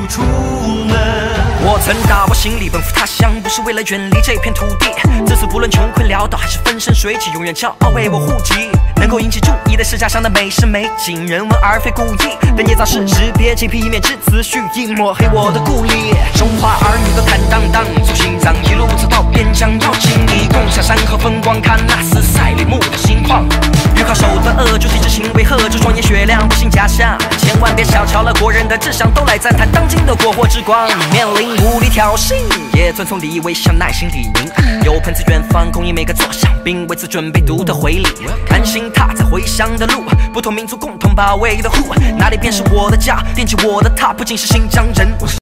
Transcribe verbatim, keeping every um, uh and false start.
出门。 我曾大我心里奔赴他乡，不是为了远离这片土地。这次不论穷困潦倒还是风生水起，永远骄傲为我护己。能够引起注意的是家乡的美食美景，人文而非故意。但捏造事实，别轻批一面之词，蓄意抹黑我的故里。中华儿女都坦荡荡，走心脏一路走到边疆，要经历共享山河风光，看那斯赛里木的心况。欲靠手段恶就体制行为赫，就双眼雪亮，不信假象。千万别小瞧了国人的志向，都来赞叹当今的国货之光。面临无理挑衅，也遵从礼仪微笑，耐心理宁。有朋自远方，供应每个坐向，并为此准备独特回礼。甘心踏在回乡的路，不同民族共同保卫的护，哪里便是我的家，惦记我的他，不仅是新疆人。